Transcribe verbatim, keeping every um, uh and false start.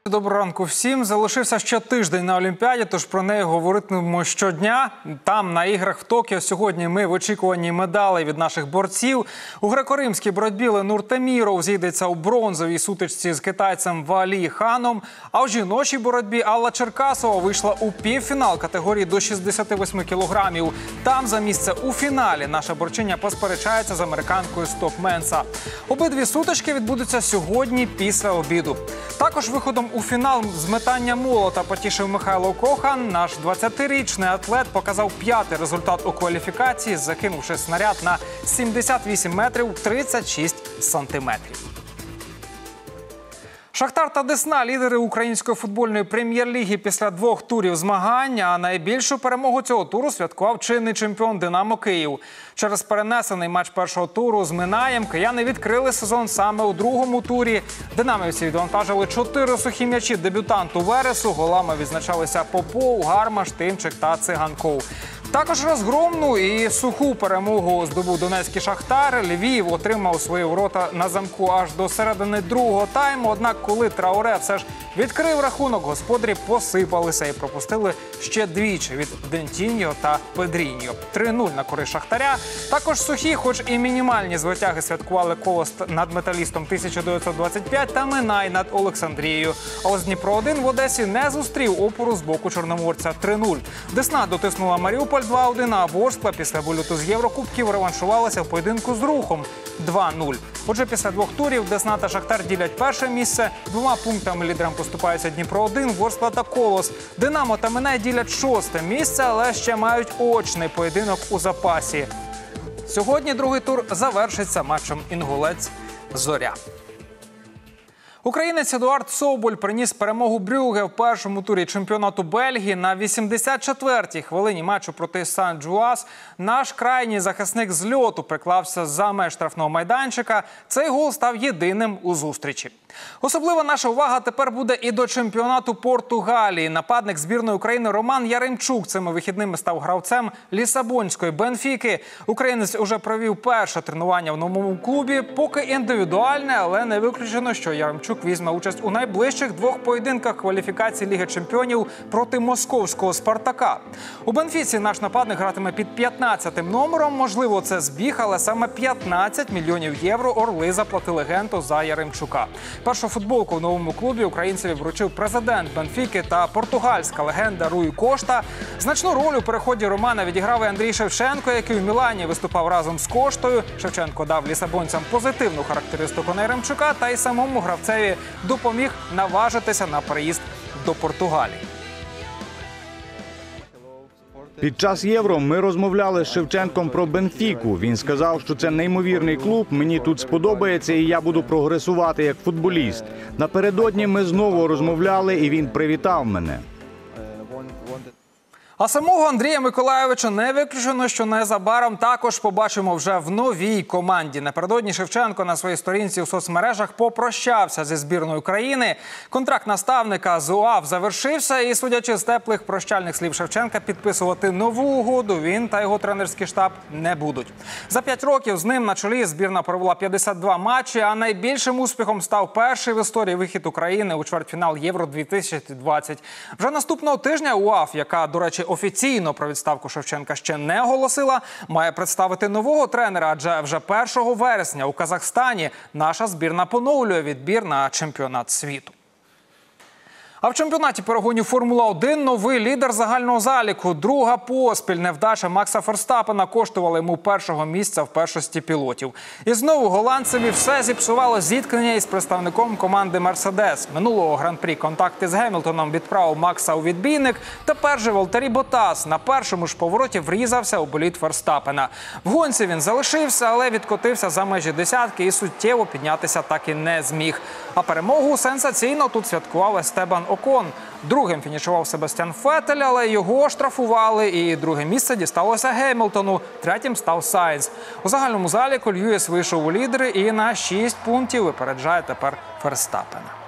Доброго ранку всім. Залишився ще тиждень на Олімпіаді, тож про неї говоритимемо щодня. Там, на іграх в Токіо, сьогодні ми в очікуванні медалей від наших борців. У греко-римській боротьбі Ленур Теміров зійдеться у бронзовій сутичці з китайцем Валі Ханом. А у жіночій боротьбі Алла Черкасова вийшла у півфінал категорії до шістдесяти восьми кілограмів. Там за місце у фіналі наша борчиня посперечається з американкою Стоп Менса. Обидві сутички відбудуться сьогодні після обіду. Також виходом у фінал з метання молота потішив Михайло Кохан. Наш двадцятирічний атлет показав п'ятий результат у кваліфікації, закинувши снаряд на сімдесят вісім метрів тридцять шість сантиметрів. Шахтар та Десна – лідери української футбольної прем'єр-ліги після двох турів змагань, а найбільшу перемогу цього туру святкував чинний чемпіон «Динамо Київ». Через перенесений матч першого туру з Минаєм кияни відкрили сезон саме у другому турі. Динамівці відвантажили чотири сухі м'ячі дебютанту Вересу. Голами відзначалися Попов, Гармаш, Тимчик та Циганков. Також розгромну і суху перемогу здобув донецький «Шахтар». Львів отримав свої ворота на замку аж до середини другого тайму. Однак, коли Трауре все ж відкрив рахунок, господарі посипалися і пропустили ще двічі від Дентіньо та Педріньо. три нуль на користь «Шахтаря». Також сухі, хоч і мінімальні звитяги святкували Колос над «Металістом» тисяча дев'ятсот двадцять п'ять та Минай над Олександрією. А ось Дніпро один в Одесі не зустрів опору з боку чорноморця три нуль. Десна дотиснула Маріуполь два один, а Ворскла після вильоту з Єврокубків реваншувалася в поєдинку з Рухом два нуль. Отже, після двох турів Десна та Шахтар ділять перше місце. Двома пунктами лідерам поступаються Дніпро один, Ворскла та Колос. Динамо та Минай ділять шосте місце, але ще мають очний поєдинок у запасі. Сьогодні другий тур завершиться матчем Інгулець-Зоря. Українець Едуард Соболь приніс перемогу Брюгге в першому турі чемпіонату Бельгії. На вісімдесят четвертій хвилині матчу проти Сан-Джуас наш крайній захисник з льоту приклався за меж штрафного майданчика. Цей гол став єдиним у зустрічі. Особлива наша увага тепер буде і до чемпіонату Португалії. Нападник збірної України Роман Яремчук цими вихідними став гравцем лісабонської Бенфіки. Українець уже провів перше тренування в новому клубі. Поки індивідуальне, але не виключено, що Яремчук візьме участь у найближчих двох поєдинках кваліфікації Ліги чемпіонів проти московського «Спартака». У Бенфіці наш нападник гратиме під п'ятнадцятим номером. Можливо, це збіг, але саме п'ятнадцять мільйонів євро орли заплатили генту за Яремчука. Першу футболку в новому клубі українцеві вручив президент Бенфіки та португальська легенда Руй Кошта. Значну роль у переході Романа відіграв і Андрій Шевченко, який у Мілані виступав разом з Коштою. Шевченко дав лісабонцям позитивну характеристику на Яремчука та й самому гравцеві допоміг наважитися на переїзд до Португалії. Під час Євро ми розмовляли з Шевченком про Бенфіку. Він сказав, що це неймовірний клуб, мені тут сподобається і я буду прогресувати як футболіст. Напередодні ми знову розмовляли і він привітав мене. А самого Андрія Миколайовича не виключено, що незабаром також побачимо вже в новій команді. Напередодні Шевченко на своїй сторінці у соцмережах попрощався зі збірною країни. Контракт наставника з УАВ завершився і, судячи з теплих прощальних слів Шевченка, підписувати нову угоду він та його тренерський штаб не будуть. За п'ять років з ним на чолі збірна провела п'ятдесят два матчі, а найбільшим успіхом став перший в історії вихід України у чвертьфінал Євро дві тисячі двадцять. Вже наступного тижня УАВ, яка, до речі, офіційно про відставку Шевченка ще не оголосила, має представити нового тренера, адже вже першого вересня у Казахстані наша збірна поновлює відбір на чемпіонат світу. А в чемпіонаті перегонів Формула один новий лідер загального заліку. Друга поспіль невдача Макса Ферстапена коштувала йому першого місця в першості пілотів. І знову голландцеві все зіпсувало зіткнення із представником команди «Мерседес». Минулого гран-прі контакти з Гемілтоном відправив Макса у відбійник. Тепер же Валтері Ботас на першому ж повороті врізався у болід Ферстапена. В гонці він залишився, але відкотився за межі десятки і суттєво піднятися так і не зміг. А перемогу сенсаційно тут святкував Естебан Окон. Другим фінішував Себастьян Феттель, але його штрафували, і друге місце дісталося Гемілтону. Третім став Сайнц. У загальному заліку Льюіс вийшов у лідери і на шість пунктів випереджає тепер Ферстапена.